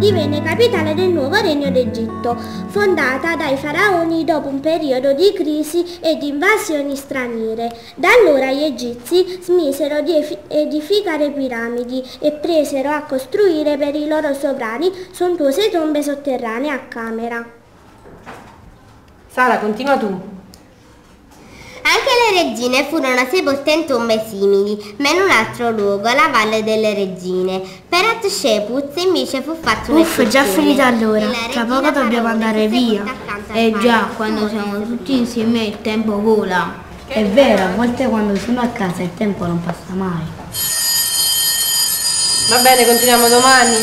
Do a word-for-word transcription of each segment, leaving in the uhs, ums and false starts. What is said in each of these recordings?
divenne capitale del nuovo regno d'Egitto, fondata dai faraoni dopo un periodo di crisi e di invasioni straniere. Da allora gli egizi smisero di edificare piramidi e presero a costruire per i loro sovrani sontuose tombe sotterranee a camera. Sara, continua tu. Anche le regine furono sepolte in tombe simili, ma in un altro luogo, la Valle delle Regine. Per Hatshepsut invece fu fatta una Uff, è già finita allora, tra poco dobbiamo andare via. Eh già, quando siamo tutti insieme il tempo vola. È vero, a volte quando sono a casa il tempo non passa mai. Va bene, continuiamo domani.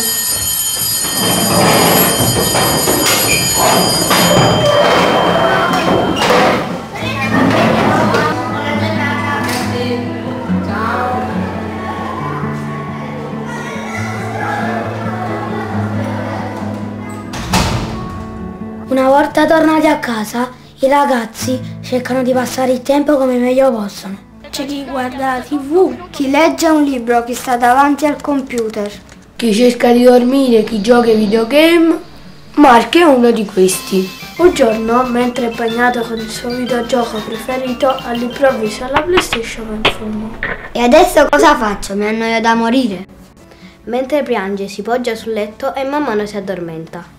Una volta tornati a casa, i ragazzi cercano di passare il tempo come meglio possono. C'è chi guarda la tivù, chi legge un libro, chi sta davanti al computer, chi cerca di dormire, chi gioca ai videogame. Mark è uno di questi. Un giorno, mentre è bagnato con il suo videogioco preferito, all'improvviso la PlayStation va in fumo. E adesso cosa faccio? Mi annoio da morire. Mentre piange si poggia sul letto e man mano si addormenta.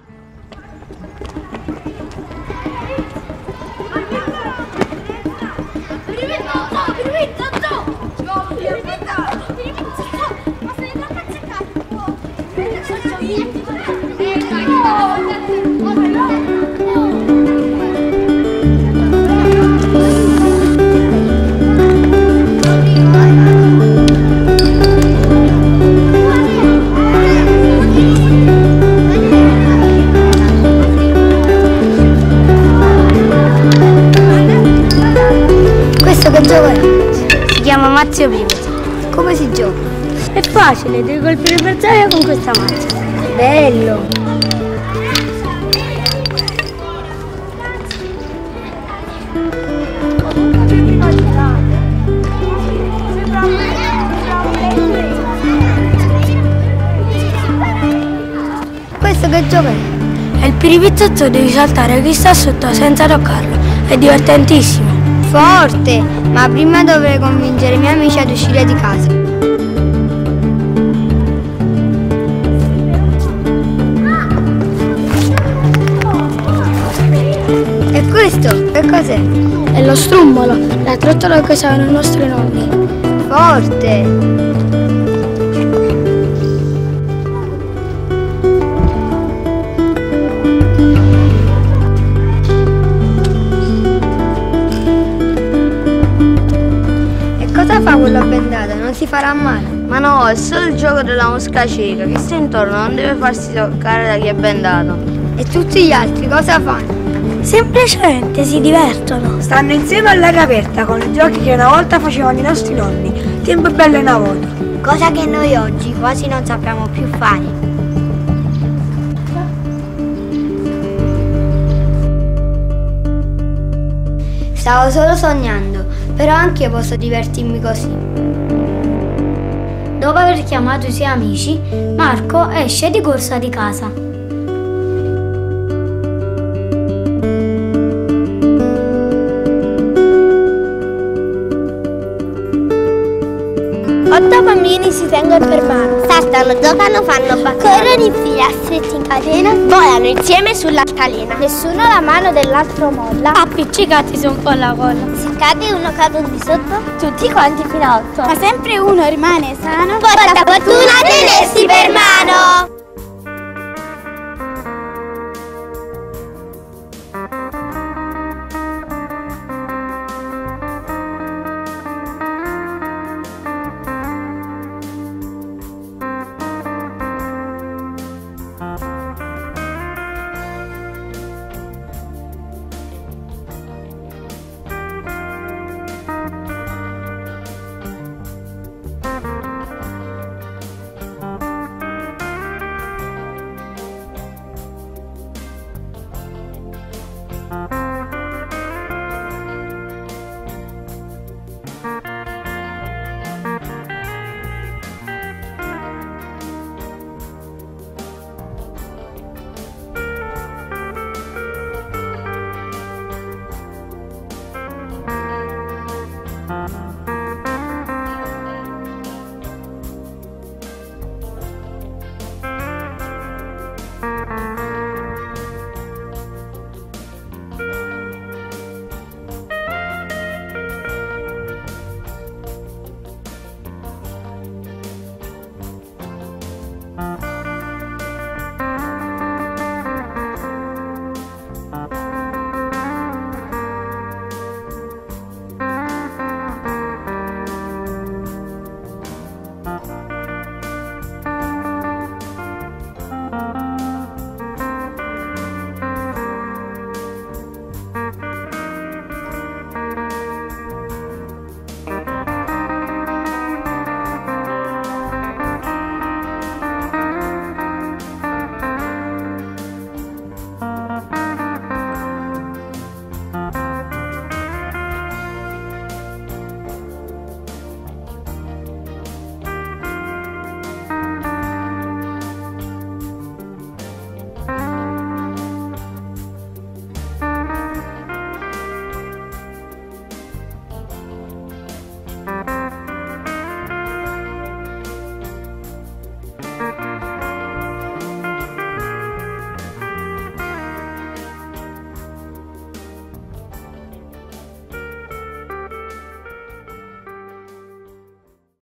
Questo che gioco è? Si chiama Mazio Primo. Come si gioca? È facile, devi colpire il bersaglio con questa mazza. Bello! Questo che gioco è? È il piripizzozzo, devi saltare chi sta sotto senza toccarlo. È divertentissimo. Forte! Ma prima dovrei convincere i miei amici ad uscire di casa. E questo? Che cos'è? È lo strummolo, la trottola che usavano i nostri nonni. Forte! Cosa fa quello bendato? Non si farà male? Ma no, è solo il gioco della mosca cieca. Chi sta intorno non deve farsi toccare da chi è bendato. E tutti gli altri cosa fanno? Semplicemente si divertono. Stanno insieme all'aria aperta con i giochi che una volta facevano i nostri nonni. Tempo bello e una volta. Cosa che noi oggi quasi non sappiamo più fare. Stavo solo sognando, però anche io posso divertirmi così. Dopo aver chiamato i suoi amici, Marco esce di corsa di casa. Otto bambini si tengono per mano. Saltano, giocano, fanno battaglie. Corrono in fila, stretti in catena. Volano insieme sull'altalena. Nessuno la mano dell'altro molla. Appiccicati su un po' la colla. Se cade uno cade di sotto, tutti quanti fino a otto. Ma sempre uno rimane sano. Porta fortuna a tenersi per mano.